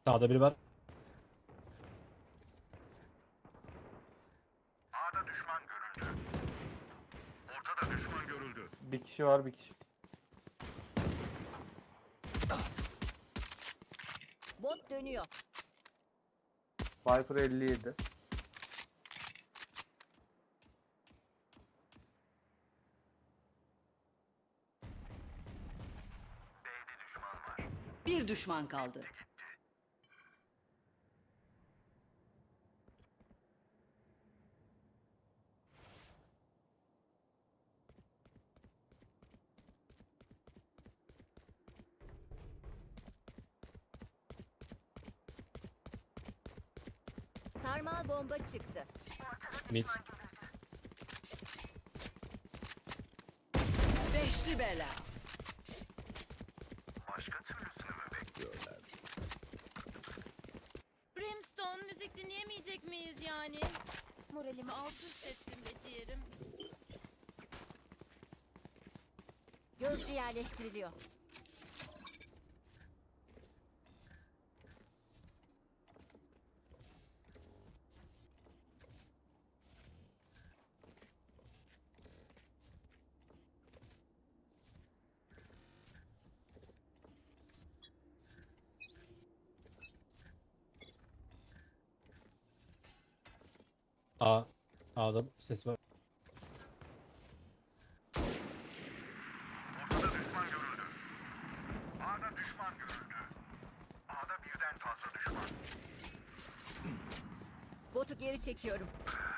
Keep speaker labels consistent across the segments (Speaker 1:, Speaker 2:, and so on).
Speaker 1: Sağda biri var.
Speaker 2: A'da düşman görüldü. Ortada düşman görüldü.
Speaker 3: Bir kişi var, bir kişi.
Speaker 4: Bot dönüyor.
Speaker 3: Viper 57.
Speaker 2: B'de düşman var.
Speaker 5: Bir düşman kaldı.
Speaker 4: Sarmal bomba çıktı.
Speaker 1: Mid.
Speaker 5: Beşli bela.
Speaker 2: Başka türlüsünü mü bekliyorlar?
Speaker 6: Brimstone müzik dinleyemeyecek miyiz yani? Moralimi alt üst ettim be ciğerim.
Speaker 4: Gözcü yerleştiriliyor.
Speaker 1: A. A'da ses var.
Speaker 2: Ortada düşman görüldü. A'da düşman görüldü. A'da birden fazla düşman.
Speaker 4: Botu geri çekiyorum.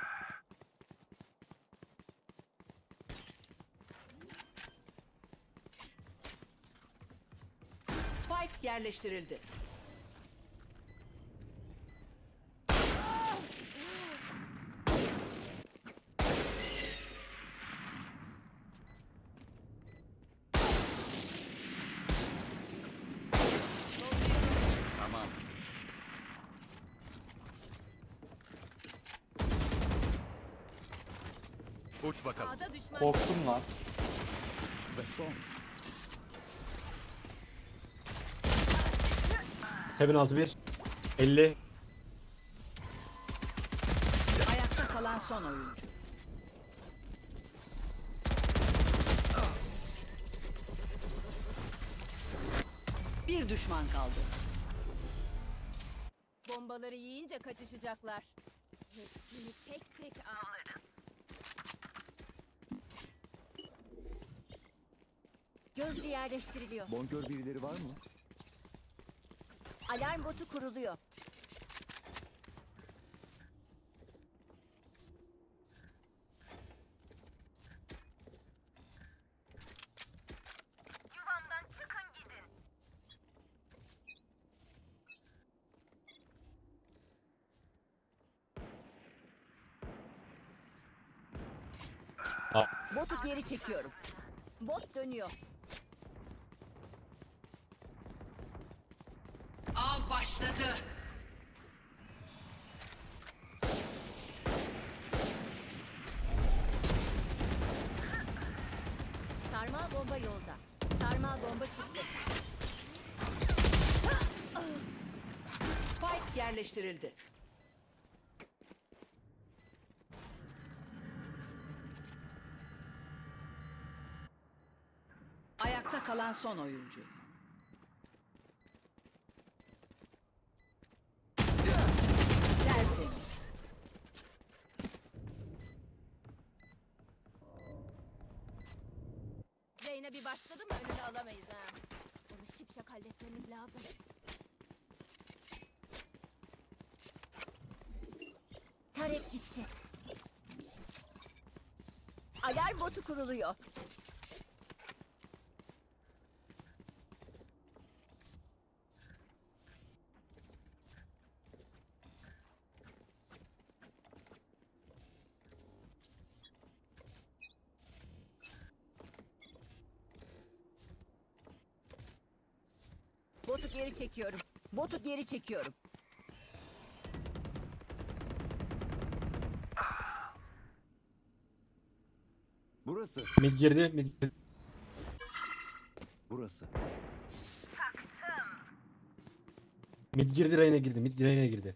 Speaker 5: Spike yerleştirildi.
Speaker 2: Tamam. Uç bakalım.
Speaker 6: A'da düşman.
Speaker 3: Korktum lan.
Speaker 2: Ve son.
Speaker 1: Heaven altı bir. 50.
Speaker 5: Ayakta kalan son oyuncu. Bir düşman kaldı.
Speaker 6: Bombaları yiyince kaçışacaklar. Hepsini tek tek avlarız.
Speaker 4: Gözcü yerleştiriliyor.
Speaker 2: Bonkör birileri var mı?
Speaker 4: Alarm botu kuruluyor.
Speaker 6: Yuvamdan çıkın gidin.
Speaker 4: Botu geri çekiyorum. Bot dönüyor.
Speaker 5: Av başladı.
Speaker 4: Sarmal bomba yolda. Sarmal bomba çıktı.
Speaker 5: Spike yerleştirildi. Ayakta kalan son oyuncu. Tertemiz.
Speaker 6: Reyna bir başladı mı önünü alamayız ha. Onu şipşak halletmemiz lazım.
Speaker 4: Tarek gitti. Alarm botu kuruluyor. Botu geri çekiyorum. Botu geri çekiyorum.
Speaker 2: Burası.
Speaker 1: Mid girdi. Mid girdi.
Speaker 2: Burası.
Speaker 1: Mid girdi, Reyna girdi. Mid Reyna girdi.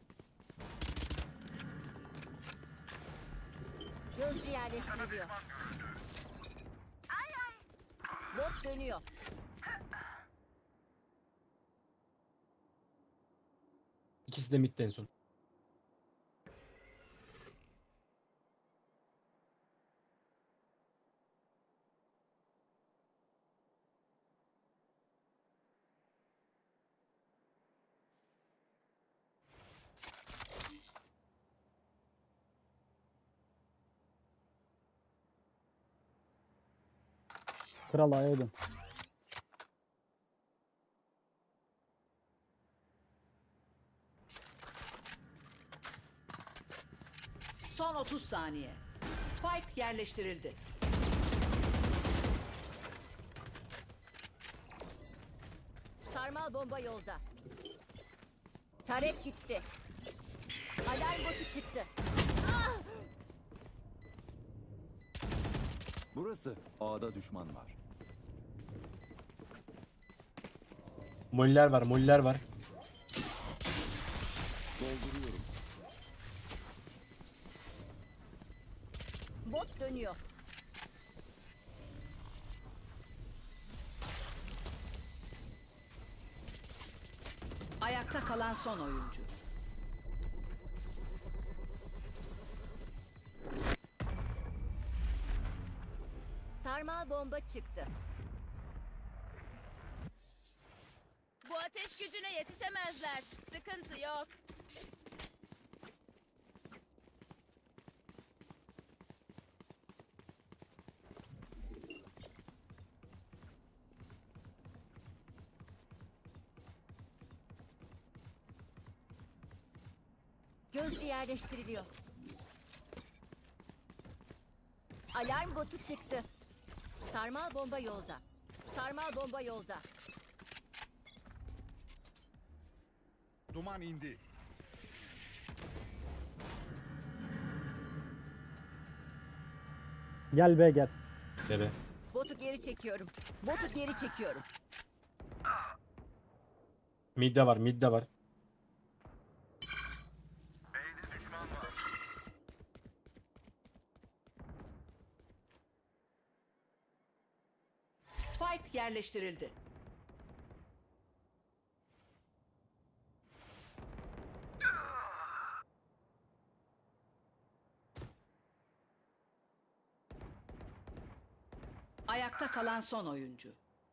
Speaker 4: Gözcü yerleştiriliyor. Bot dönüyor.
Speaker 1: İkisi de midde en son.
Speaker 3: Kral A'ya dön.
Speaker 5: Son 30 saniye. Spike yerleştirildi.
Speaker 4: Sarmal bomba yolda. Tarek gitti. Alarm botu çıktı.
Speaker 7: Burası. A'da düşman var.
Speaker 1: Moller var, moller var.
Speaker 7: Dolduruyorum.
Speaker 4: Bot dönüyor.
Speaker 5: Ayakta kalan son oyuncu.
Speaker 4: Sarmal bomba çıktı.
Speaker 6: Bu ateş gücüne yetişemezler. Sıkıntı yok.
Speaker 4: Gözcü yerleştiriliyor. Alarm botu çıktı. Sarmal bomba yolda. Sarmal bomba yolda.
Speaker 2: Duman indi.
Speaker 3: Gel be gel.
Speaker 1: Bebe.
Speaker 4: Botu geri çekiyorum. Botu geri çekiyorum.
Speaker 1: Midde var, midde var.
Speaker 2: B'de düşman var.
Speaker 5: Spike yerleştirildi. Ayakta kalan son oyuncu.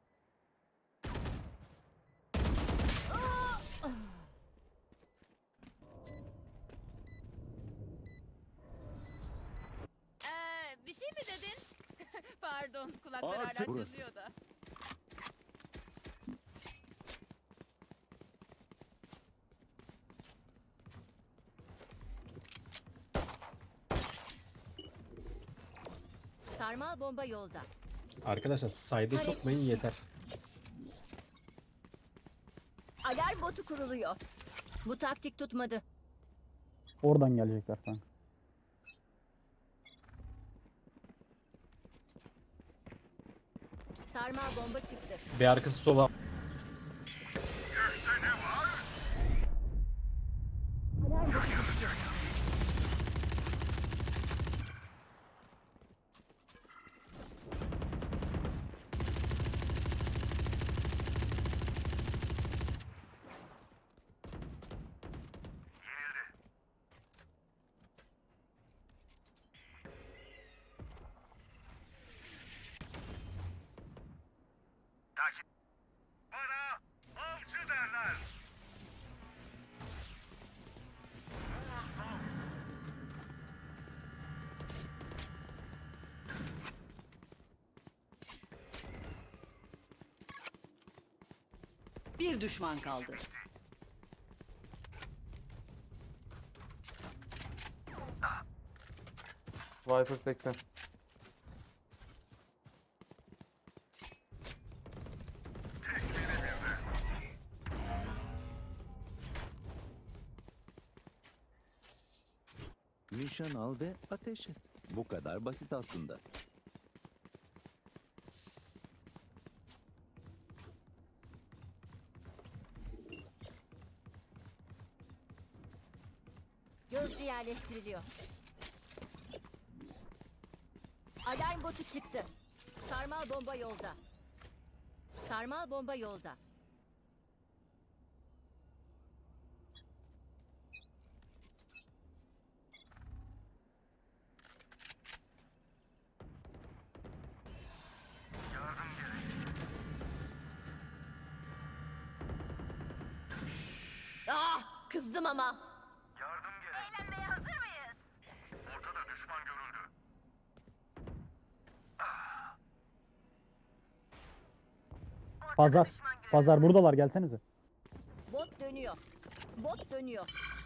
Speaker 6: Bir şey mi dedin? Pardon, kulaklar hala
Speaker 7: Artık burası.
Speaker 6: çınlıyor da.
Speaker 4: Sarmal bomba yolda.
Speaker 1: Arkadaşlar sayda
Speaker 4: Tarek.
Speaker 1: sokmayın yeter.
Speaker 4: Alarm botu kuruluyor. Bu taktik tutmadı.
Speaker 3: Oradan gelecekler kanka.
Speaker 4: Sarmal bomba çıktı.
Speaker 1: B arkası sola.
Speaker 4: Alarm botu çıktı.
Speaker 2: Takip. Bana avcı derler.
Speaker 5: Bir düşman kaldı.
Speaker 8: Viper 80.
Speaker 7: Nişan al ve ateş et. Bu kadar basit aslında.
Speaker 4: yerleştiriliyor. Alarm botu çıktı. Sarmal bomba yolda. Sarmal bomba yolda.
Speaker 2: Yardım gerek.
Speaker 4: Ah, kızdım ama.
Speaker 2: Yardım gerek.
Speaker 6: Eğlenmeye hazır mıyız?
Speaker 2: Ortada düşman görüldü.
Speaker 3: Pazar. Pazar buradalar, gelsenize.
Speaker 4: Bot dönüyor. Bot dönüyor.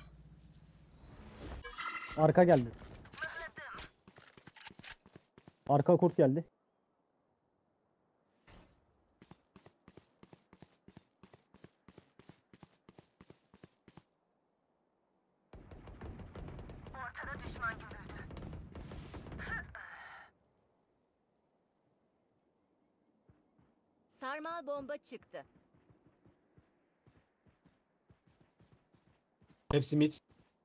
Speaker 3: Arka geldi. Arka kurt geldi.
Speaker 6: Ortada düşman görüldü.
Speaker 4: Sarmal bomba çıktı.
Speaker 1: Hepsi mid.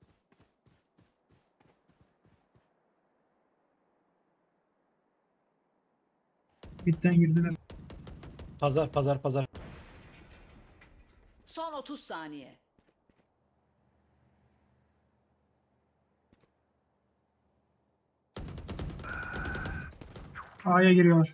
Speaker 8: Bitten girdiler.
Speaker 1: Pazar pazar pazar.
Speaker 5: Son 30 saniye.
Speaker 8: A'ya giriyorlar.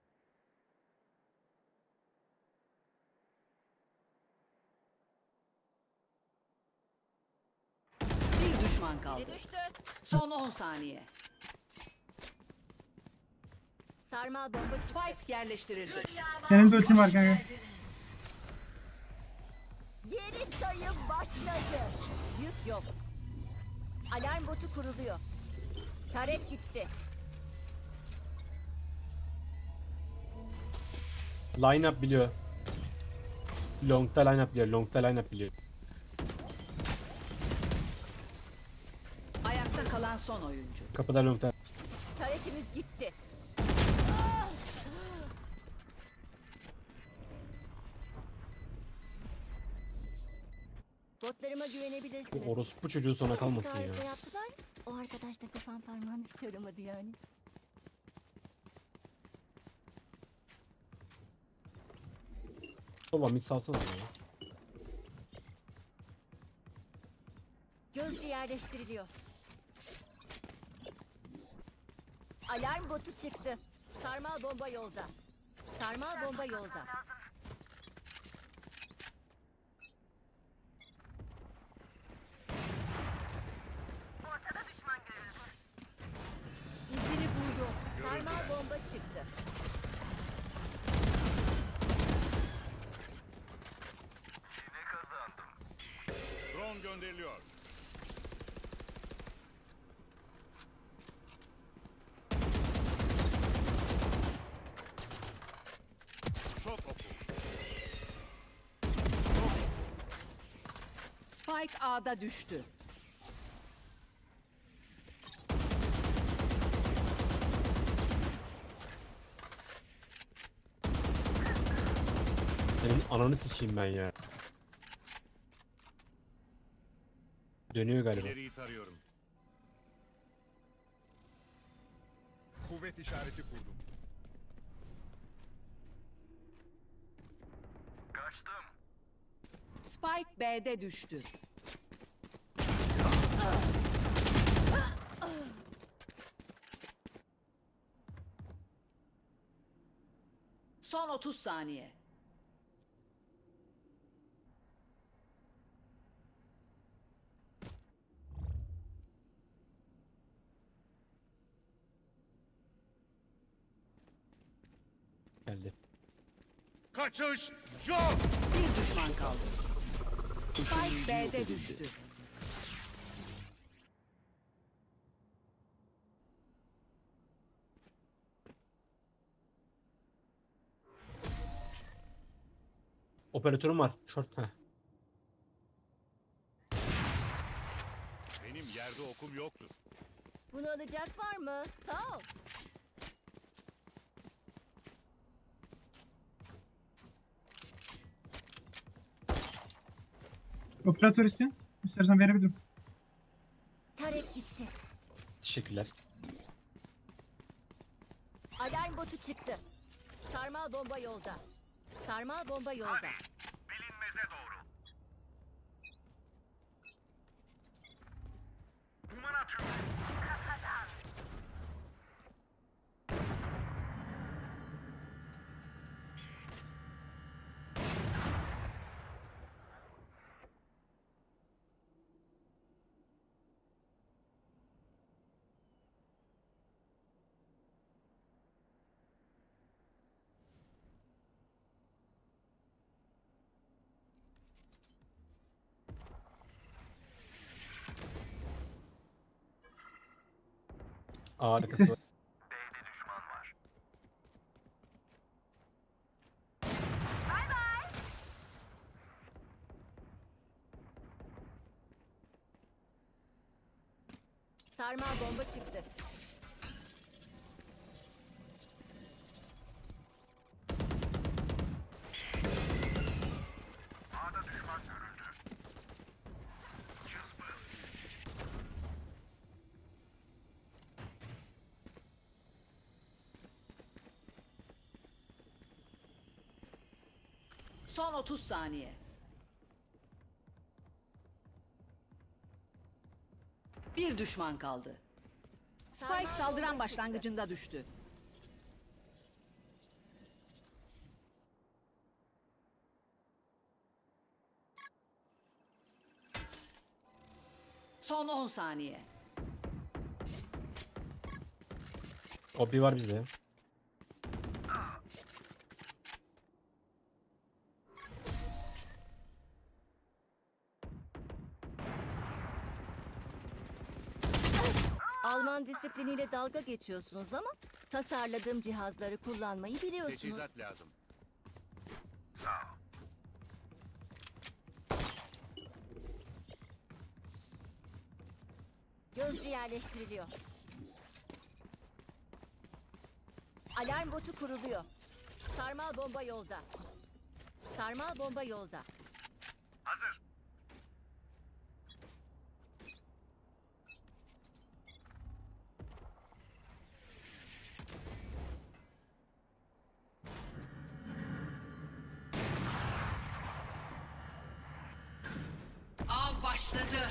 Speaker 5: Bir düşman kaldı.
Speaker 4: Biri düştü.
Speaker 5: Son 10 saniye.
Speaker 4: Sarmal bomba çıktı.
Speaker 5: Spike yerleştirildi.
Speaker 8: Senin de ultin var kanka.
Speaker 4: Geri sayım başladı. Yük yok. Alarm botu kuruluyor. Taret gitti.
Speaker 1: Line up biliyor. Long'da line up biliyor. Long'da line up biliyor.
Speaker 5: Ayakta kalan son oyuncu.
Speaker 1: Kapıda long'da.
Speaker 4: Taretimiz gitti. Botlarıma
Speaker 1: Bu
Speaker 4: güvenebilirsiniz.
Speaker 1: orospu çocuğu sona kalmasın ya.
Speaker 4: Harika yaptılar. O arkadaş da kafam parmağını hiç aramadı yani.
Speaker 1: Baba mid salsana ya.
Speaker 4: Gözcü yerleştiriliyor. Alarm botu çıktı. Sarmal bomba yolda. Sarmal bomba yolda.
Speaker 6: Ortada düşman görüldü.
Speaker 4: İzini buldu. Sarmal bomba çıktı.
Speaker 2: Yine kazandım.
Speaker 9: Drone gönderiliyor. Şok oku.
Speaker 5: Spike A'da düştü.
Speaker 1: Senin ananı sikeyim ben ya. Dönüyor galiba.
Speaker 9: İleriyi tarıyorum.
Speaker 2: Kuvvet işareti kurdum. Kaçtım.
Speaker 5: Spike B'de düştü. Son 30 saniye.
Speaker 1: Geldi.
Speaker 9: Kaçış yok.
Speaker 5: Bir düşman kaldı. Spike B'de düştü.
Speaker 1: Operatörüm var. Short. Heh.
Speaker 9: Benim yerde okum yoktur.
Speaker 4: Bunu alacak var mı? Sağ ol.
Speaker 8: Operatör iste. İstersen verebilirim.
Speaker 4: Taret
Speaker 1: Teşekkürler.
Speaker 4: Alarm botu çıktı. Sarmal bomba yolda. Sarmal bomba yolda.
Speaker 2: Bilinmeze doğru. Duman atıyorum. Kafadan.
Speaker 1: A arkası var.
Speaker 8: Ses.
Speaker 2: B'de düşman var.
Speaker 4: Sarmal bomba çıktı.
Speaker 2: A'da düşman görüldü. Cızbız.
Speaker 5: Son 30 saniye. Bir düşman kaldı.
Speaker 4: Sarmal
Speaker 5: Spike saldıran
Speaker 4: bomba
Speaker 5: başlangıcında düştü. Son 10 saniye.
Speaker 1: Obi var bizde.
Speaker 4: Alman disipliniyle dalga geçiyorsunuz ama tasarladığım cihazları kullanmayı biliyorsunuz.
Speaker 9: Teçhizat lazım.
Speaker 2: Sağ ol.
Speaker 4: Gözcü yerleştiriliyor. Alarm botu kuruluyor. Sarmal bomba yolda. Sarmal bomba yolda.
Speaker 2: Hazır.
Speaker 5: Av başladı.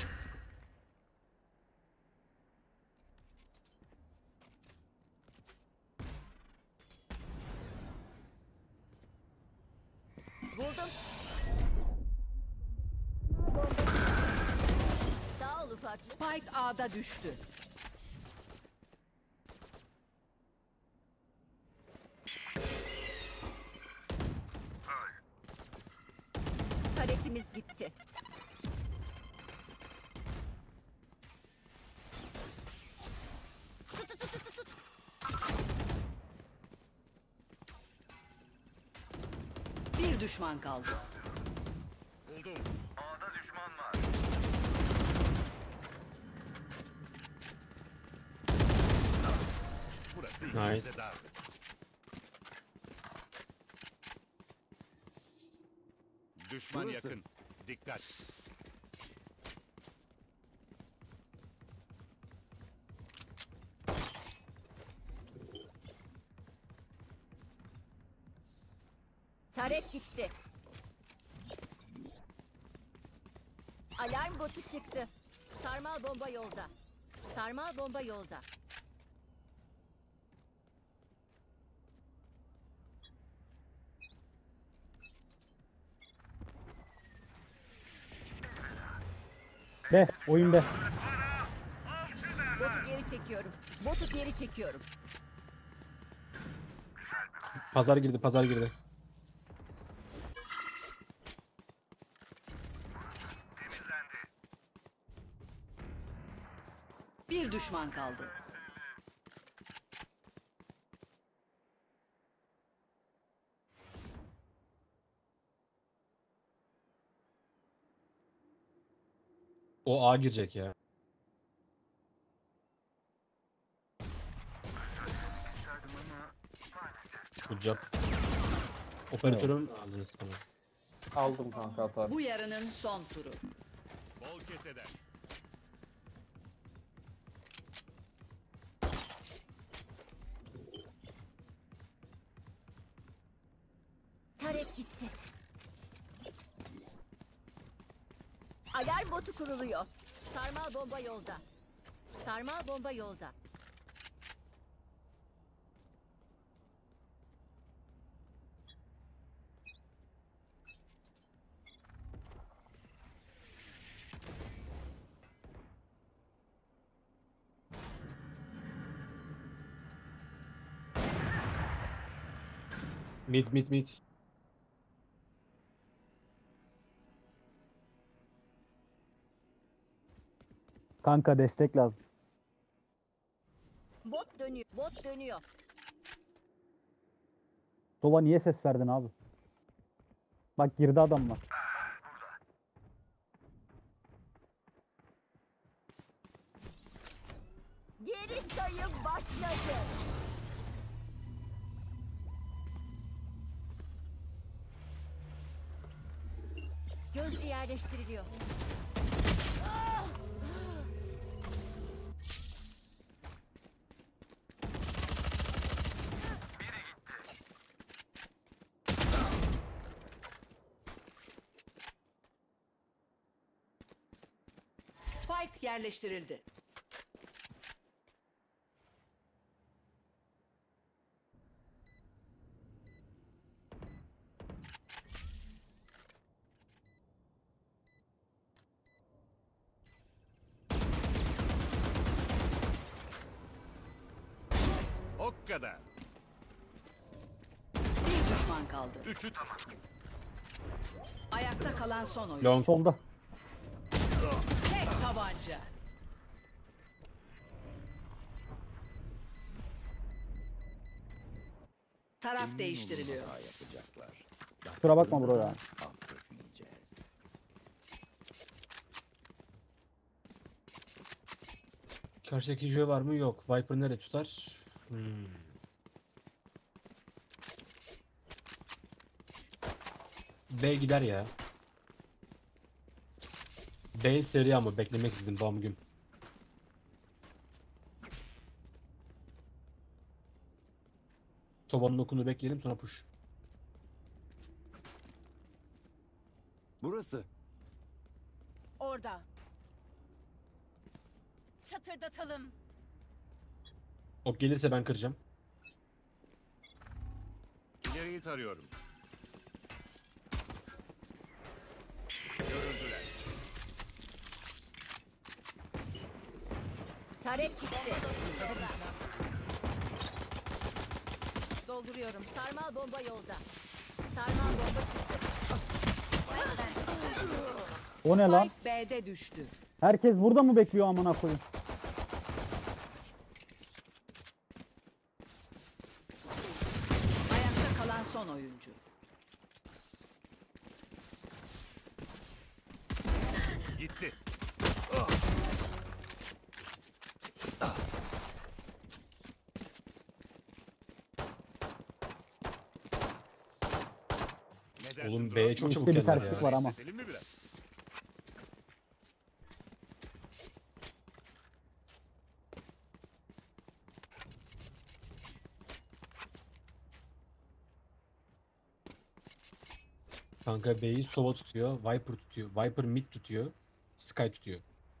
Speaker 4: Buldum. Sağ ol ufak.
Speaker 5: Spike A'da düştü.
Speaker 4: Taretimiz gitti.
Speaker 5: Bir düşman kaldı.
Speaker 9: Buldum.
Speaker 2: A'da düşman var.
Speaker 9: Burası
Speaker 1: Nice.
Speaker 9: ikimize dardı. Düşman
Speaker 7: Burası.
Speaker 9: yakın. Dikkat.
Speaker 4: Taret gitti. Alarm botu çıktı. Sarmal bomba yolda. Sarmal bomba yolda.
Speaker 3: B. Oyun B.
Speaker 4: Botu geri çekiyorum. Botu geri çekiyorum.
Speaker 1: Pazar girdi, pazar girdi.
Speaker 2: Temizlendi.
Speaker 5: Bir düşman kaldı.
Speaker 1: O A girecek ya.
Speaker 2: İsterdim ama maalesef.
Speaker 1: Good job. Operatörüm aldınız tamam.
Speaker 10: Aldım kanka atar.
Speaker 5: Bu yarının son turu.
Speaker 9: Bol keseden.
Speaker 4: gitti. Alarm botu kuruluyor. Sarmal bomba yolda. Sarmal bomba yolda.
Speaker 1: Mid.
Speaker 3: Kanka destek lazım.
Speaker 4: Bot dönüyor. Bot dönüyor.
Speaker 3: Sova niye ses verdin abi? Bak girdi adamlar.
Speaker 4: Geri sayım başladı. Gözcü yerleştiriliyor.
Speaker 5: Spike yerleştirildi.
Speaker 9: O kadar.
Speaker 5: Bir düşman kaldı.
Speaker 9: Üçü tamam.
Speaker 5: Ayakta kalan son oyun.
Speaker 1: Long.
Speaker 3: Solda.
Speaker 5: Tek tabanca. Taraf değiştiriliyor.
Speaker 7: Hata yapacaklar.
Speaker 3: Kusura bakma bro ya.
Speaker 7: Affetmeyeceğiz.
Speaker 1: Karşıdaki Joe var mı? Yok. Viper nereye tutar? B gider ya. B seri ama beklemek sizin bam güm. Sobanın okunu bekleyelim sonra push.
Speaker 7: Burası.
Speaker 6: Orada. Çatırdatalım.
Speaker 1: Ok gelirse ben kıracağım.
Speaker 9: İleriyi tarıyorum. Görüldüler.
Speaker 4: Tarek gitti.
Speaker 6: Dolduruyorum.
Speaker 4: Sarmal bomba yolda. Sarmal bomba çıktı.
Speaker 3: O ne lan?
Speaker 5: Spike B'de düştü.
Speaker 3: Herkes burada mı bekliyor amına koyayım?
Speaker 5: Ayakta kalan son oyuncu.
Speaker 9: Gitti. Ne dersin
Speaker 1: Oğlum
Speaker 9: Duran?
Speaker 1: B'ye çok
Speaker 3: İşte
Speaker 1: çabuk
Speaker 3: bir
Speaker 1: geldiler
Speaker 3: terslik
Speaker 1: ya.
Speaker 3: var ama.
Speaker 9: Bekletelim mi biraz?
Speaker 1: Kanka B'yi Sova tutuyor, Viper tutuyor, Viper mid tutuyor, Sky tutuyor.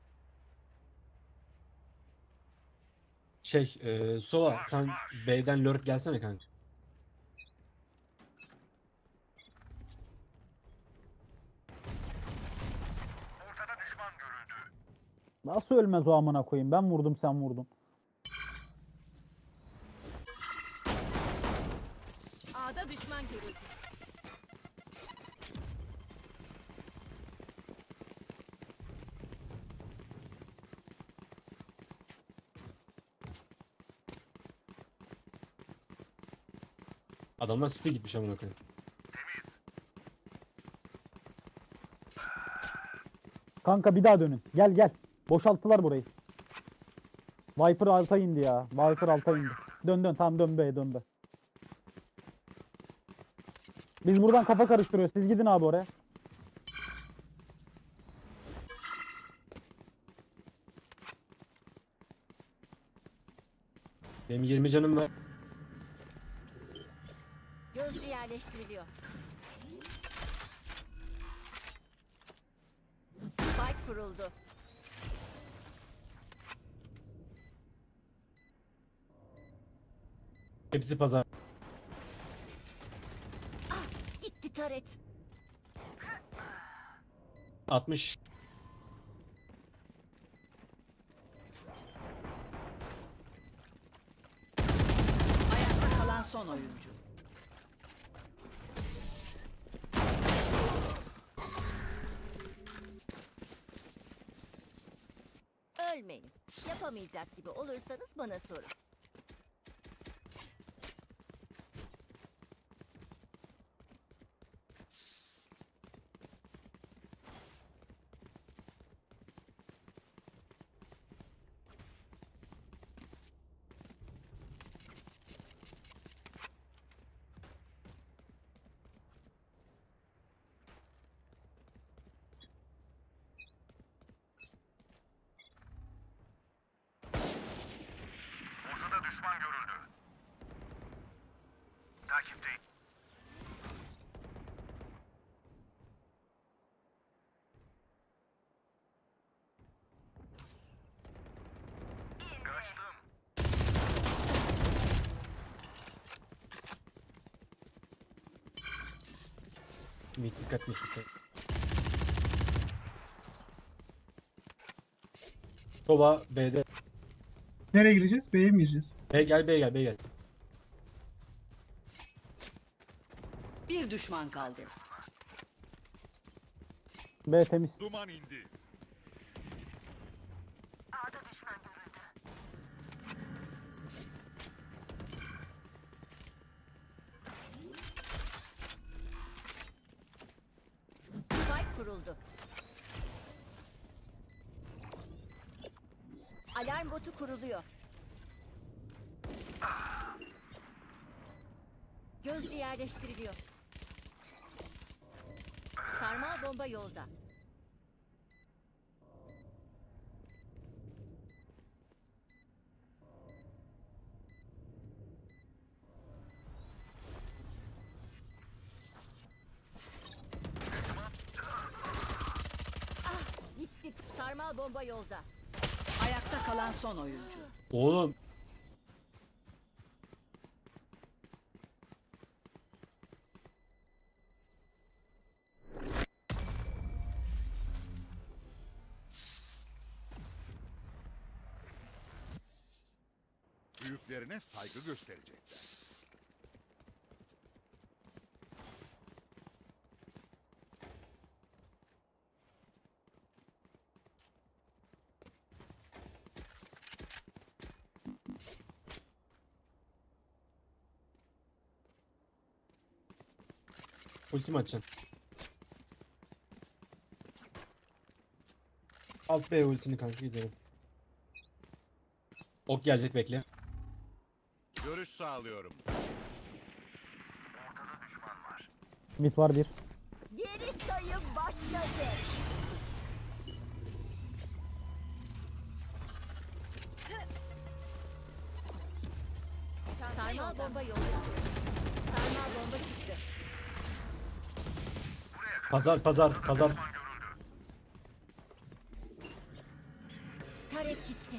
Speaker 1: Sova sen B'den lurk gelsene kanka.
Speaker 2: Ortada düşman görüldü.
Speaker 3: Nasıl ölmez o amına koyayım? Ben vurdum sen vurdun.
Speaker 6: A'da düşman görüldü.
Speaker 1: Adamlar City gitmiş amına koyayım.
Speaker 3: Kanka bir daha dönün. Gel. Boşalttılar burayı. Viper alta indi ya. Viper alta indi. Dön tamam dön be. Biz buradan kafa karıştırıyoruz. Siz gidin abi oraya.
Speaker 1: Benim 20 canım var.
Speaker 4: Gözcü yerleştiriliyor. Spike kuruldu.
Speaker 1: Hepsi pazar.
Speaker 4: Gitti taret.
Speaker 1: 60.
Speaker 5: Ayakta kalan son oyuncu.
Speaker 4: Ölmeyin. Yapamayacak gibi olursanız bana sorun.
Speaker 2: Ortada düşman görüldü. Takipteyim. Kaçtım.
Speaker 1: Mid dikkatli çıktı. Soba B'de.
Speaker 8: Nereye gireceğiz? B'ye mi gireceğiz?
Speaker 1: B gel B gel B gel.
Speaker 5: Bir düşman kaldı.
Speaker 3: B temiz.
Speaker 9: Duman indi.
Speaker 4: Spike kuruldu. Alarm botu kuruluyor. Gözcü yerleştiriliyor. Sarmal bomba yolda. Ah, gitti. Sarmal bomba yolda.
Speaker 5: Ayakta kalan son oyuncu.
Speaker 1: Oğlum.
Speaker 9: Büyüklerine saygı gösterecekler.
Speaker 1: Ultim açacaksın. Alt B ultini kanka gidelim. Ok gelecek bekle.
Speaker 9: Görüş sağlıyorum.
Speaker 2: Ortada düşman var.
Speaker 3: Mid var bir.
Speaker 4: Geri sayım başladı. Sarmal bomba yolda. Sarmal bomba çıktı.
Speaker 1: Pazar pazar pazar.
Speaker 2: Düşman görüldü.
Speaker 4: Taret gitti.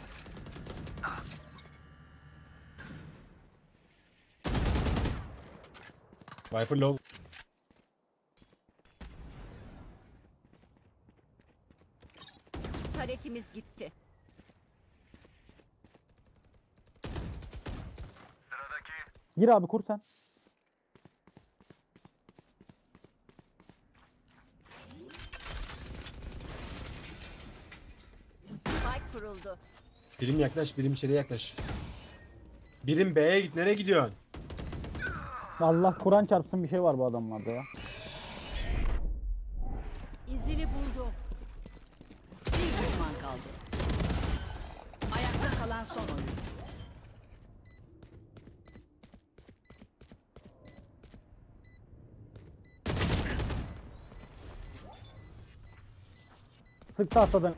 Speaker 1: Viper low.
Speaker 4: Taretimiz gitti.
Speaker 2: Sıradaki.
Speaker 3: Gir abi kur sen.
Speaker 4: Spike kuruldu.
Speaker 1: Birim yaklaş, birim içeriye yaklaş. Birim B'ye git. Nereye gidiyorsun?
Speaker 3: Allah Kur'an çarpsın bir şey var bu adamlarda ya.
Speaker 5: İzini buldu. Bir düşman kaldı. Ayakta kalan son oyuncu.
Speaker 3: Sık tahtadan.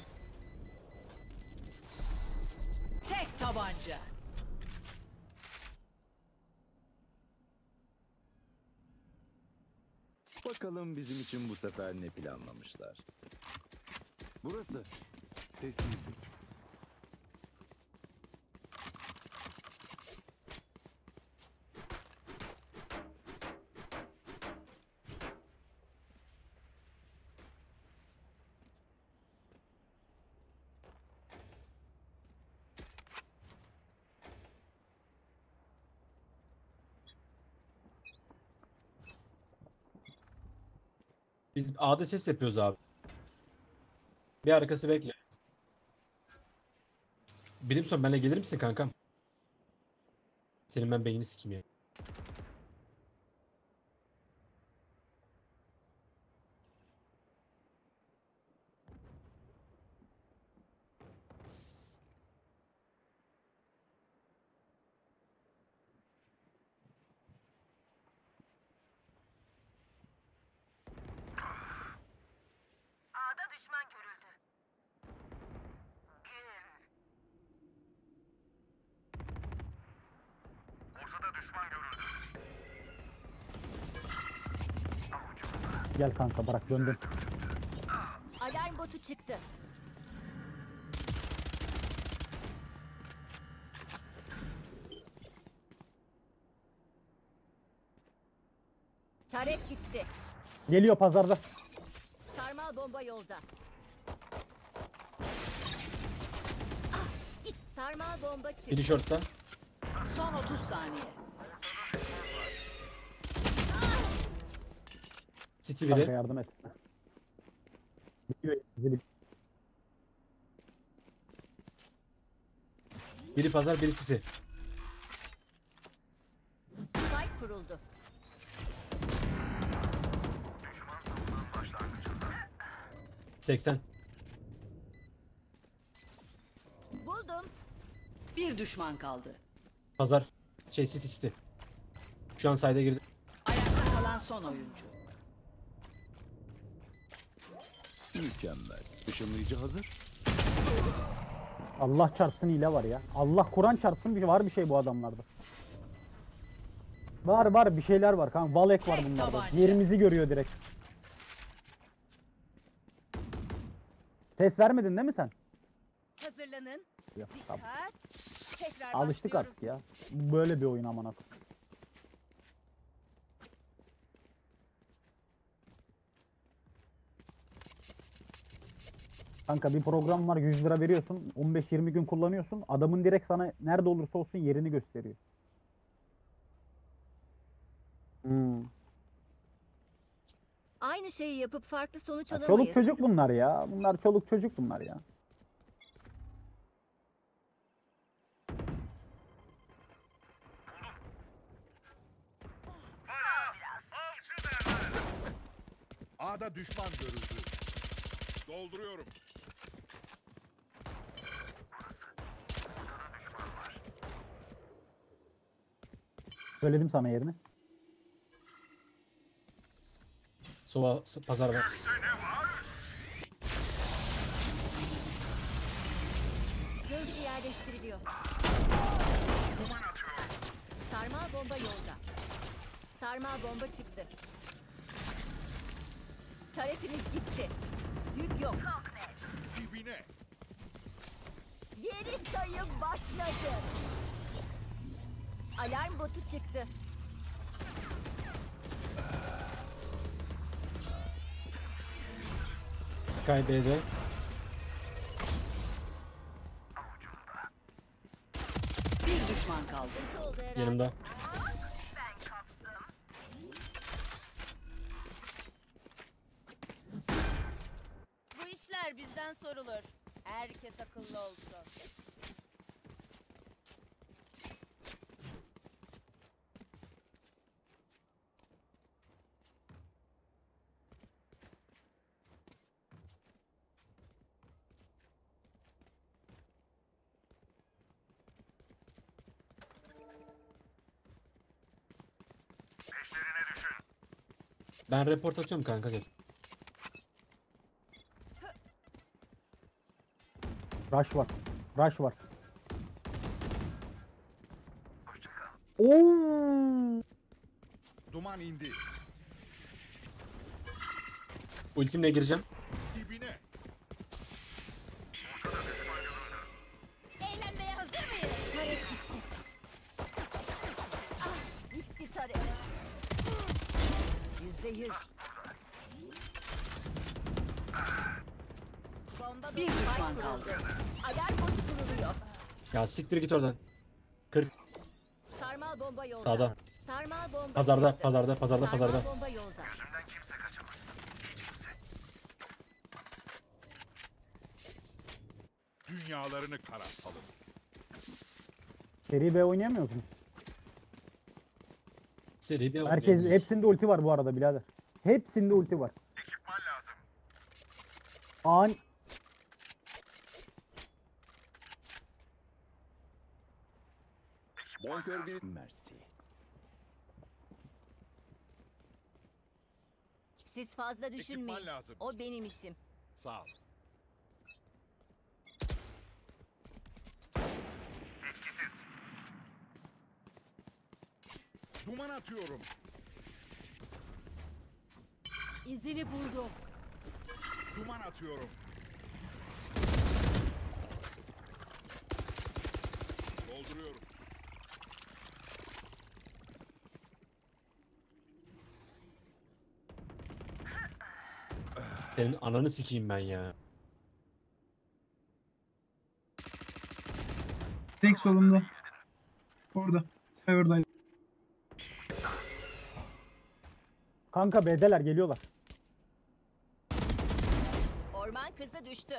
Speaker 5: Tek tabanca.
Speaker 7: Bakalım bizim için bu sefer ne planlamışlar. Burası. Sessizlik.
Speaker 1: Biz A'da ses yapıyoruz abi. Bir arkası bekle. Brimstone benimle gelir misin kankam? Senin ben beynini sikeyim ya.
Speaker 2: A'da düşman görüldü. Ortada düşman görüldü.
Speaker 3: Gel kanka bırak döndüm.
Speaker 4: Alarm botu çıktı. Taret gitti.
Speaker 3: Geliyor pazarda.
Speaker 4: Sarmal bomba yolda. Ah, git. Sarmal bomba çıktı.
Speaker 1: Biri short'ta.
Speaker 5: Son 30 saniye.
Speaker 1: City
Speaker 3: Kanka
Speaker 1: biri.
Speaker 3: yardım et. Gidiyor, zili.
Speaker 1: Biri pazar, biri City.
Speaker 4: Spike kuruldu.
Speaker 2: Düşman savunan başlangıcında.
Speaker 1: 80.
Speaker 4: Buldum.
Speaker 5: Bir düşman kaldı.
Speaker 1: Pazar. City. Şu an sayda girdi.
Speaker 5: Ayakta kalan son oyuncu.
Speaker 7: Mükemmel. Işınlayıcı hazır.
Speaker 3: Allah çarpsın hile var ya. Allah Kur'an çarpsın var bir şey bu adamlarda. Var bir şeyler var kanka. Valek var
Speaker 5: Tek
Speaker 3: bunlarda.
Speaker 5: tabanca.
Speaker 3: Yerimizi görüyor direkt. Ses vermedin değil mi sen?
Speaker 4: Hazırlanın.
Speaker 3: Yok, tamam.
Speaker 4: Dikkat. Tekrar
Speaker 3: Alıştık
Speaker 4: başlıyoruz.
Speaker 3: artık ya. Böyle bir oyun aman akım. Kanka bir program var 100 lira veriyorsun 15-20 gün kullanıyorsun adamın direkt sana nerede olursa olsun yerini gösteriyor.
Speaker 4: Aynı şeyi yapıp farklı sonuç
Speaker 3: Ya
Speaker 4: alamayız.
Speaker 3: çoluk çocuk bunlar ya. Bunlar çoluk çocuk bunlar ya.
Speaker 9: A'da düşman görüldü. Dolduruyorum.
Speaker 3: Söyledim sana yerini.
Speaker 1: Sova pazar var.
Speaker 4: Gözcü yerleştiriliyor. Sarmal bomba yolda. Sarmal bomba çıktı. Taretimiz gitti. Yük yok.
Speaker 9: Dibine.
Speaker 4: Geri sayım başladı. Alarm botu çıktı.
Speaker 1: Sky B'de.
Speaker 5: Bir düşman kaldı.
Speaker 4: Kötü oldu herhalde.
Speaker 1: Yanımda.
Speaker 6: Bu işler bizden sorulur. Herkes akıllı olsun.
Speaker 2: Peşlerine düşün.
Speaker 1: Ben report atıyorum kanka.
Speaker 3: Rush var. Rush var. Oo!
Speaker 9: Duman indi.
Speaker 1: Ultimle gireceğim.
Speaker 9: Dibine.
Speaker 6: Eğlenmeye hazır mıyız?
Speaker 4: Taret gitti. Ah, gitti taret. %100.
Speaker 6: Bomba
Speaker 5: Bir düşman kaldı.
Speaker 4: Alarm botu kuruluyor.
Speaker 1: Ya siktir git oradan. 40
Speaker 4: Sarmal bomba yolda.
Speaker 1: sağda.
Speaker 4: Sarmal bomba
Speaker 1: Pazarda,
Speaker 4: çıktı.
Speaker 1: pazarda, pazarda,
Speaker 4: Sarmal
Speaker 1: pazarda.
Speaker 4: bomba yolda.
Speaker 2: Gözümden kimse kaçamaz. Hiç kimse.
Speaker 9: Dünyalarını karartalım.
Speaker 3: Seri B oynayamıyoruz mu?
Speaker 1: Seri bir
Speaker 3: Herkes
Speaker 1: oynayabiliyoruz.
Speaker 3: hepsinde ulti var bu arada birader. Hepsinde ulti var.
Speaker 2: Ekipman lazım.
Speaker 3: An
Speaker 7: Bonkör bir mersi.
Speaker 4: Siz fazla düşünmeyin.
Speaker 9: Ekipman lazım.
Speaker 4: O benim işim.
Speaker 9: Sağ ol.
Speaker 2: Etkisiz.
Speaker 9: Duman atıyorum.
Speaker 5: İzini buldum.
Speaker 9: Duman atıyorum. Dolduruyorum.
Speaker 1: Senin ananı sikeyim ben ya.
Speaker 8: Tek solumda. Orada. Sever'daydı.
Speaker 3: kanka B'deler geliyorlar.
Speaker 4: Orman kızı düştü.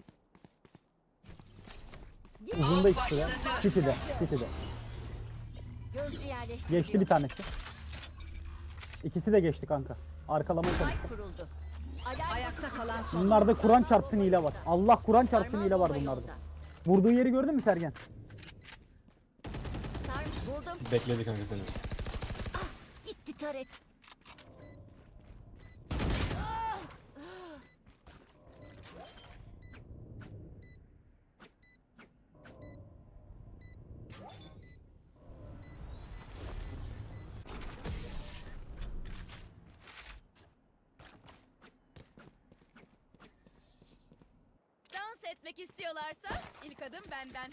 Speaker 3: Uzunda ikisi de. City'de. City'de.
Speaker 4: Gözcü yerleştiriliyor.
Speaker 3: Geçti bir tanesi. İkisi de geçti kanka. Arkalamaya çalıştı.
Speaker 4: Spike kuruldu. Alarm
Speaker 5: Ayakta
Speaker 4: botu
Speaker 5: kalan
Speaker 4: çıktı.
Speaker 5: son.
Speaker 3: Bunlarda Kur'an çarpsın hile var. Allah Kur'an çarpsın
Speaker 4: Sarmal
Speaker 3: hile var
Speaker 4: bomba
Speaker 3: bunlarda.
Speaker 4: yolda.
Speaker 3: Vurduğu yeri gördün mü Sergen?
Speaker 4: Buldum.
Speaker 1: Bekledi kanka seni.
Speaker 4: Gitti taret.
Speaker 6: Dans etmek istiyorlarsa ilk adım benden.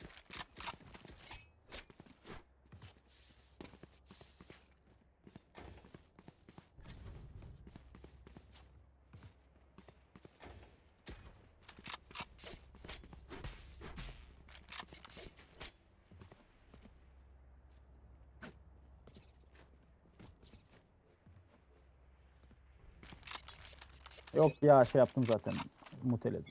Speaker 3: Yok ya şey yaptım zaten. Muteledim.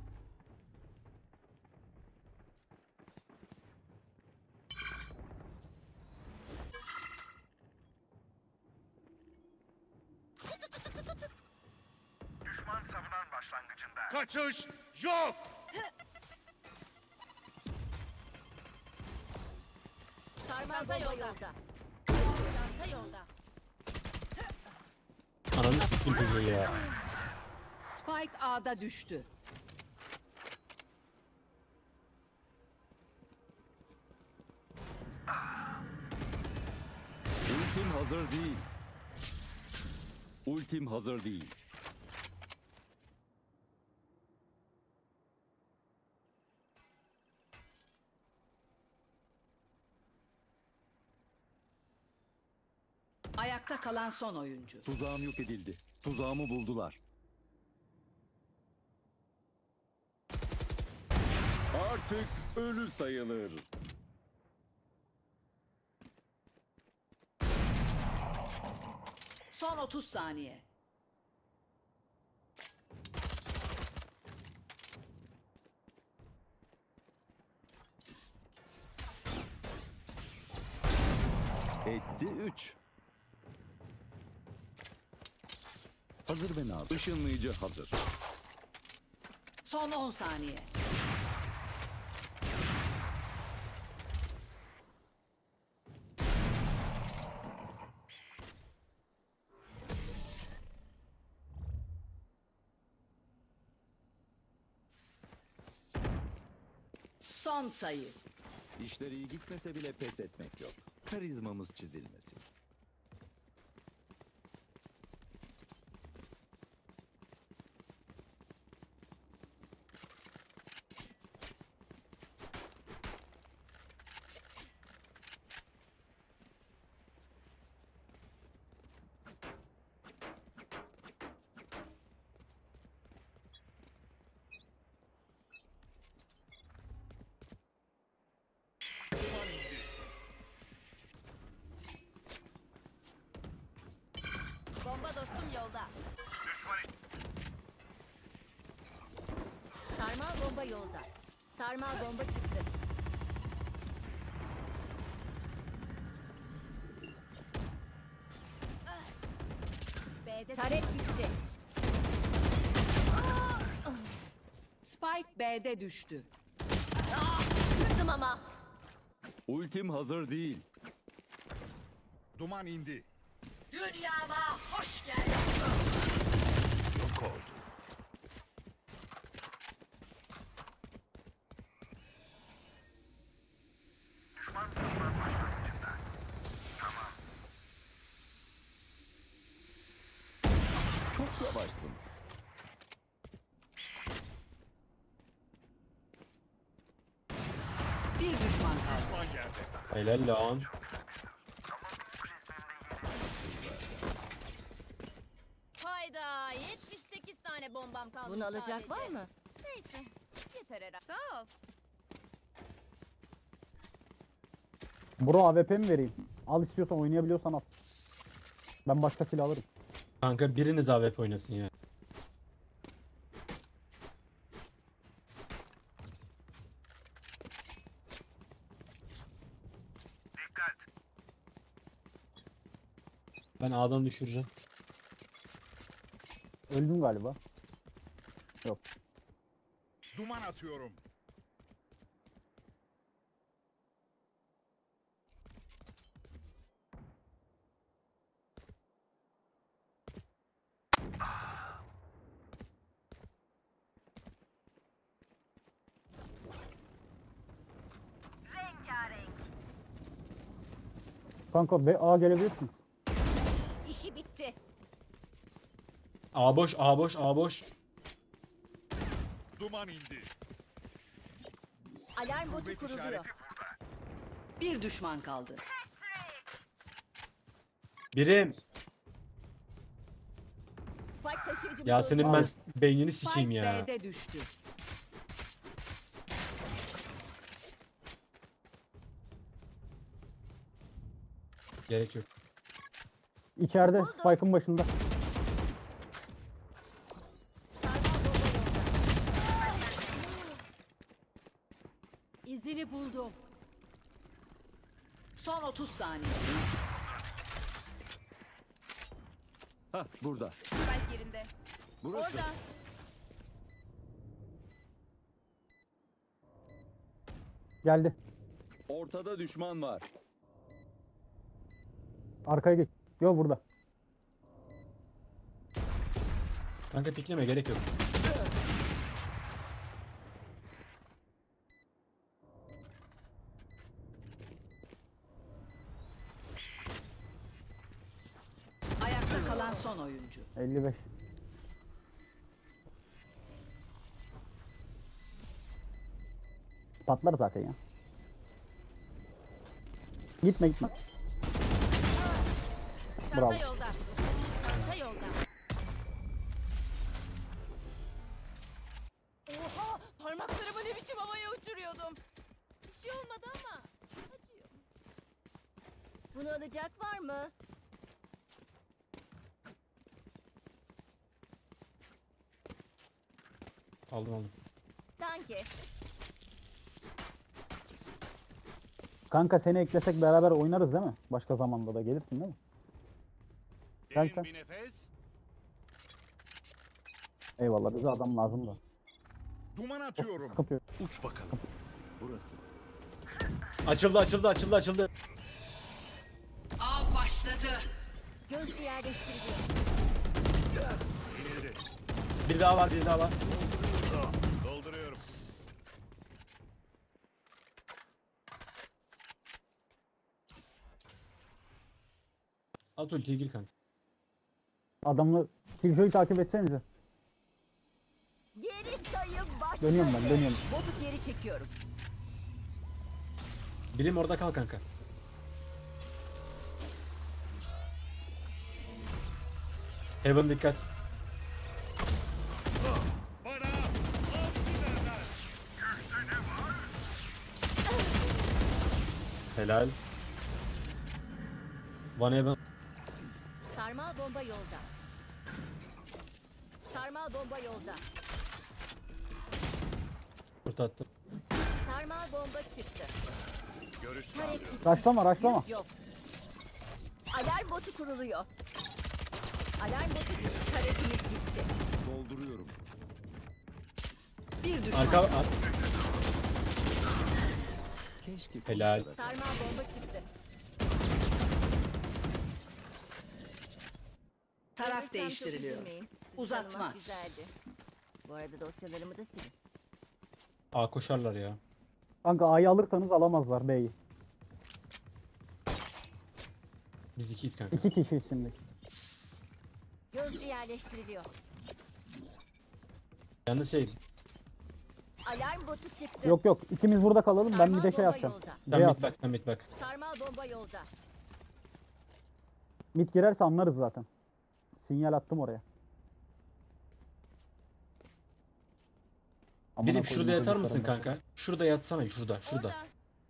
Speaker 2: Düşman savunan başlangıcında.
Speaker 9: Kaçış yok.
Speaker 4: Sarmal
Speaker 6: Çanta
Speaker 4: bomba
Speaker 6: yolda.
Speaker 4: yolda.
Speaker 6: Çanta yolda.
Speaker 1: Ananı sikeyim çocuğu ya.
Speaker 5: Spike A'da düştü.
Speaker 7: Ultim hazır değil. Ultim hazır değil.
Speaker 5: Ayakta kalan son oyuncu.
Speaker 7: Tuzağım yok edildi. Tuzağımı buldular. Artık ölü sayılır.
Speaker 5: Son 30 saniye.
Speaker 7: Etti 3. Hazır ve nazır. Işınlayıcı hazır.
Speaker 5: Son 10 saniye. Son sayı.
Speaker 7: İşleri iyi gitmese bile pes etmek yok. Karizmamız çizilmesin.
Speaker 4: Sarmal bomba yolda. Sarmal bomba çıktı. B'de taret bitti.
Speaker 5: Spike B'de düştü.
Speaker 4: Kızdım ama.
Speaker 7: Ultim hazır değil.
Speaker 9: Duman indi.
Speaker 5: Dünyama hoş geldin.
Speaker 9: Yok oldu.
Speaker 2: Düşman savunan başlangıcında. Tamam.
Speaker 7: Çok yavaşsın.
Speaker 5: Bir düşman kaldı.
Speaker 9: Düşman yerde.
Speaker 1: Helal lan.
Speaker 6: Hayda 78 tane bombam kaldı
Speaker 4: Bunu alacak
Speaker 6: sadece.
Speaker 4: var mı?
Speaker 6: Neyse yeter herhalde. Sağ ol.
Speaker 3: Bro AWP mi vereyim? Al istiyorsan oynayabiliyorsan al. Ben başka silah alırım.
Speaker 1: Kanka biriniz AWP oynasın ya.
Speaker 2: Dikkat.
Speaker 1: Ben A'dan düşüreceğim.
Speaker 3: Öldüm galiba.
Speaker 9: Duman atıyorum.
Speaker 3: Kanka A gelebilirsin.
Speaker 4: İşi bitti.
Speaker 1: A boş, A boş, A boş.
Speaker 9: Duman indi.
Speaker 4: Alarm botu
Speaker 9: Kuvvet
Speaker 4: kuruluyor.
Speaker 9: işareti.
Speaker 5: Bir düşman kaldı.
Speaker 1: Birim.
Speaker 4: Spike taşıyıcı
Speaker 1: Ya senin ben beynini
Speaker 5: Spike
Speaker 1: sikeyim ya.
Speaker 5: B'de düştü.
Speaker 1: Gerek yok.
Speaker 3: İçeride Spike'ın başında.
Speaker 4: Sarmal bomba yolda.
Speaker 5: İzini buldum. Son 30 saniye.
Speaker 7: Hah burada.
Speaker 6: Spike yerinde.
Speaker 7: Burası.
Speaker 6: Orada.
Speaker 3: Geldi.
Speaker 7: Ortada düşman var.
Speaker 3: Arkaya geç. Yo burada.
Speaker 1: Kanka pikleme gerek yok.
Speaker 5: Ayakta kalan son oyuncu.
Speaker 3: 55. Patlar zaten ya. Gitme gitme.
Speaker 6: Çanta
Speaker 3: Bravo.
Speaker 6: yolda. Çanta yolda. Oha! Parmaklarımı ne biçim havaya uçuruyordum. Bir şey olmadı ama acıyor.
Speaker 4: Bunu alacak var mı?
Speaker 1: Aldım aldım.
Speaker 4: Danke.
Speaker 3: Kanka seni eklesek beraber oynarız değil mi? Başka zamanda da gelirsin değil mi? Gel sen.
Speaker 9: Bir nefes.
Speaker 3: Eyvallah bize adam lazım da.
Speaker 9: Duman atıyorum.
Speaker 3: Sıkıntı yok.
Speaker 9: Uç bakalım.
Speaker 7: Burası.
Speaker 1: Açıldı, açıldı, açıldı, açıldı.
Speaker 5: Av başladı.
Speaker 4: Gözcü yerleştiriliyor.
Speaker 9: İnildi.
Speaker 1: Bir daha var, bir daha var.
Speaker 9: Dolduruyorum.
Speaker 1: At ultiye gir kanka.
Speaker 3: Adamla Killjoy'u takip etsenize.
Speaker 4: Geri sayım başladı.
Speaker 3: Dönüyorum ben dönüyorum.
Speaker 4: Botu geri çekiyorum.
Speaker 1: Birim orada kal kanka. Heaven dikkat.
Speaker 9: Bana av biberler.
Speaker 1: Helal. One Heaven.
Speaker 4: Sarmal bomba yolda. Sarmal bomba yolda.
Speaker 1: ulti attım.
Speaker 4: Sarmal bomba çıktı.
Speaker 9: Görüş
Speaker 4: Tarek
Speaker 9: sağlıyorum.
Speaker 3: Raşlama raşlama.
Speaker 4: yük yok. Alarm botu kuruluyor. Alarm botu gitti. Taretimiz gitti.
Speaker 7: Dolduruyorum.
Speaker 5: Bir düşman.
Speaker 1: Arka
Speaker 7: Keşke
Speaker 1: Helal.
Speaker 7: konuşarak-
Speaker 4: Sarmal bomba çıktı.
Speaker 5: Taraf
Speaker 4: Ölürsem çok
Speaker 5: değiştiriliyor.
Speaker 4: üzülmeyin. Sizi
Speaker 5: Uzatma.
Speaker 4: tanımak güzeldi. Bu arada dosyalarımı da silin.
Speaker 1: A koşarlar ya.
Speaker 3: Kanka A'yı alırsanız alamazlar B'yi.
Speaker 1: Biz ikiyiz kanka.
Speaker 3: 2 kişi şimdi.
Speaker 4: Gözcü yerleştiriliyor.
Speaker 1: Yalnız şey,
Speaker 4: Alarm botu çıktı.
Speaker 3: Yok yok ikimiz burada kalalım ben bir de şey
Speaker 4: Sarmal bomba
Speaker 3: yapacağım.
Speaker 4: yolda.
Speaker 1: sen
Speaker 3: C
Speaker 1: mid
Speaker 3: yapacağım.
Speaker 1: bak, sen mid bak.
Speaker 4: Sarmal bomba yolda.
Speaker 3: Mid girerse anlarız zaten. Sinyal attım oraya. Amına
Speaker 1: Birim
Speaker 3: koyayım
Speaker 1: şurada yatar mısın
Speaker 3: çocuklarım.
Speaker 1: kanka? Şurada yatsana, şurada, şurada.
Speaker 6: Orada.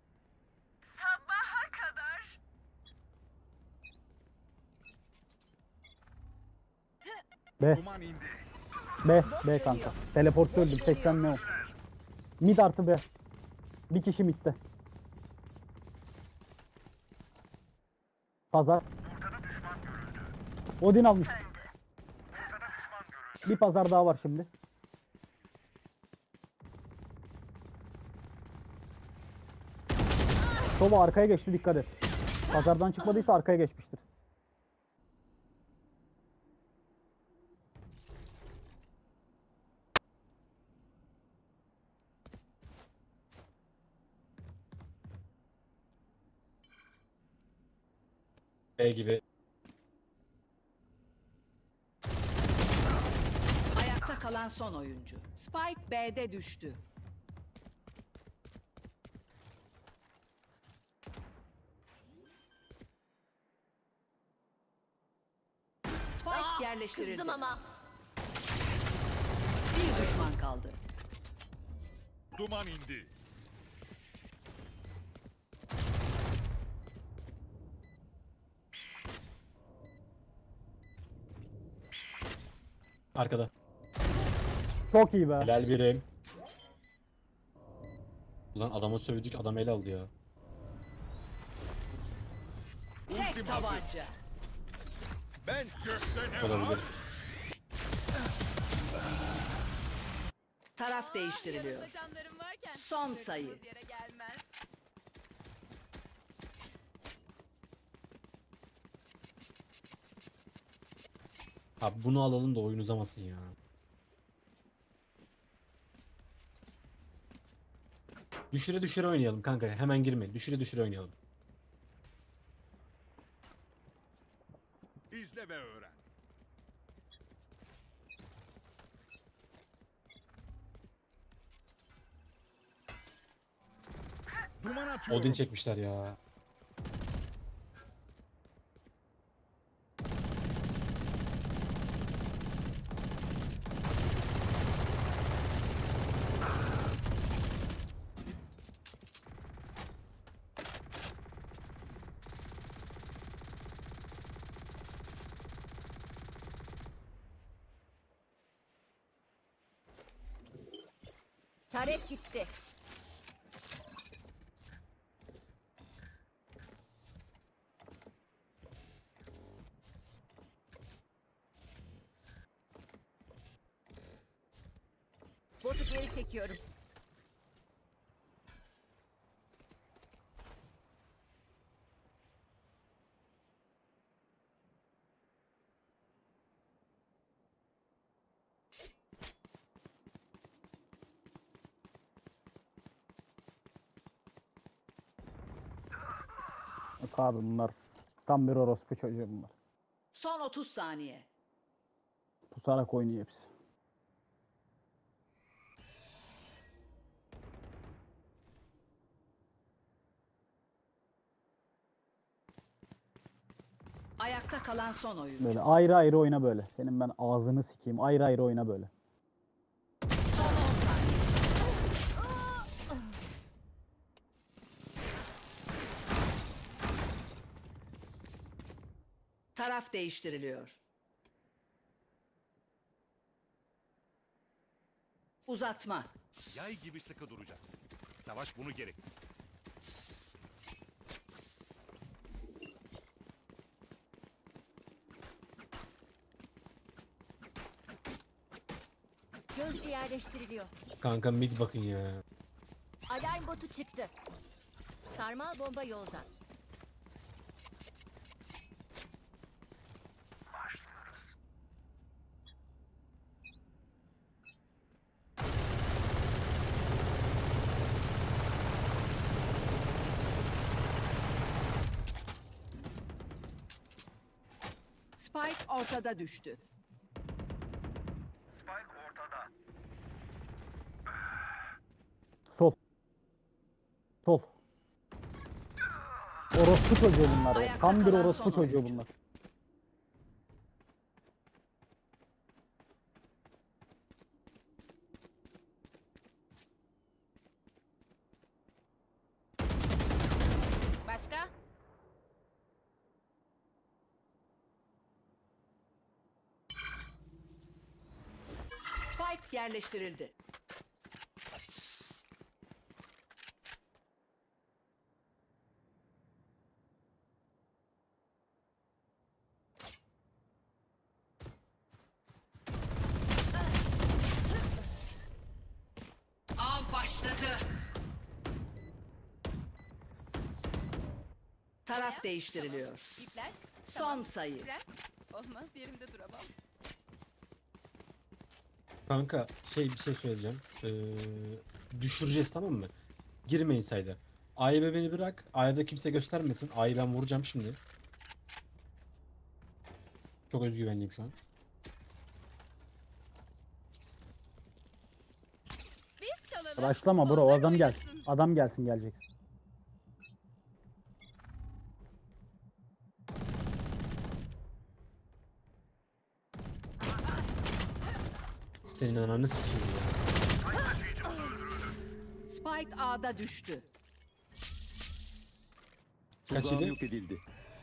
Speaker 3: B,
Speaker 9: Duman indi.
Speaker 3: B kanka. Teleport öldüm 80 ne o. Mid artı B. Bir kişi midde. Pazar.
Speaker 2: Ortada düşman görüldü.
Speaker 3: Odin almış.
Speaker 2: Ortada düşman görüldü.
Speaker 3: Bir pazar daha var şimdi. Sova arkaya geçti dikkat et. Pazardan çıkmadıysa arkaya geçmiştir.
Speaker 1: B gibi.
Speaker 5: Ayakta kalan son oyuncu. Spike B'de düştü. Spike yerleştirildi.
Speaker 4: Kızdım ama.
Speaker 5: Bir düşman kaldı.
Speaker 9: Duman indi.
Speaker 1: Arkada.
Speaker 3: Çok iyi be.
Speaker 1: Helal birim. Ulan adama sövdük, adam ele aldı ya.
Speaker 5: Tek tabanca.
Speaker 9: Ben gökte ne
Speaker 1: Olabilir.
Speaker 9: var?
Speaker 5: Taraf değiştiriliyor.
Speaker 6: Yanımda canlarım varken
Speaker 5: Son
Speaker 6: sırtımız
Speaker 5: sayı.
Speaker 6: yere gelmez.
Speaker 1: Abi bunu alalım da oyun uzamasın ya. Düşüre düşüre oynayalım kanka. Hemen girmeyin. Düşüre düşüre oynayalım.
Speaker 9: İzle ve öğren. Duman atıyorum.
Speaker 1: Odin çekmişler ya.
Speaker 4: Taret gitti. Botu geri çekiyorum.
Speaker 3: Yok abi bunlar tam bir orospu çocuğu bunlar.
Speaker 5: Son 30 saniye.
Speaker 3: Pusarak oynuyor hepsi.
Speaker 5: Ayakta kalan son oyuncu.
Speaker 3: Böyle ayrı ayrı oyna böyle. Senin ben ağzını sikeyim. Ayrı ayrı oyna böyle.
Speaker 5: Son 10 saniye. Taraf değiştiriliyor. Uzatma.
Speaker 9: Yay gibi sıkı duracaksın. Savaş bunu gerektirir.
Speaker 4: Gözcü yerleştiriliyor.
Speaker 1: Kanka mid bakın ya.
Speaker 4: Alarm botu çıktı. Sarmal bomba yolda.
Speaker 5: Spike ortada düştü.
Speaker 2: Spike ortada.
Speaker 3: Sol. Sol. Orospu çocuğu bunlar ya.
Speaker 5: Ayakta
Speaker 3: Tam bir
Speaker 5: kalan
Speaker 3: orospu
Speaker 5: son
Speaker 3: çocuğu
Speaker 5: oyuncu.
Speaker 3: bunlar.
Speaker 6: Başka?
Speaker 5: Spike yerleştirildi. Av başladı. Taraf değiştiriliyor.
Speaker 6: İpler.
Speaker 5: Son sayı.
Speaker 6: Fren. Olmaz yerimde duramam.
Speaker 1: Kanka bir şey söyleyeceğim. Düşüreceğiz, tamam mı? Girmeyin sayda. A'yı ve beni bırak. A'ya da kimse göstermesin. A'yı ben vuracağım şimdi. Çok özgüvenliyim şu an.
Speaker 6: Biz çalalım.
Speaker 3: Başlama bro, o
Speaker 6: onlar
Speaker 3: adam gelsin.
Speaker 6: oynasın.
Speaker 3: Adam gelsin, geleceksin.
Speaker 1: Senin ananı sikeyim ya.
Speaker 5: Spike A'da düştü.
Speaker 1: Kaç
Speaker 7: Tuzağım
Speaker 1: yedi?
Speaker 7: yok edildi.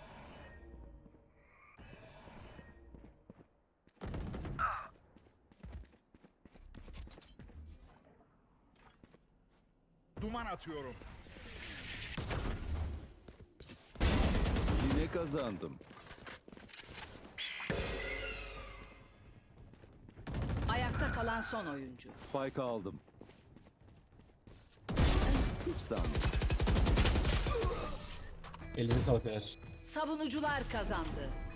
Speaker 9: Duman atıyorum.
Speaker 7: Yine kazandım.
Speaker 5: Ayakta kalan son oyuncu.
Speaker 7: Spike aldım. Hiç sanmıyorum.
Speaker 1: Elinize sağlık beyler.
Speaker 5: Savunucular kazandı.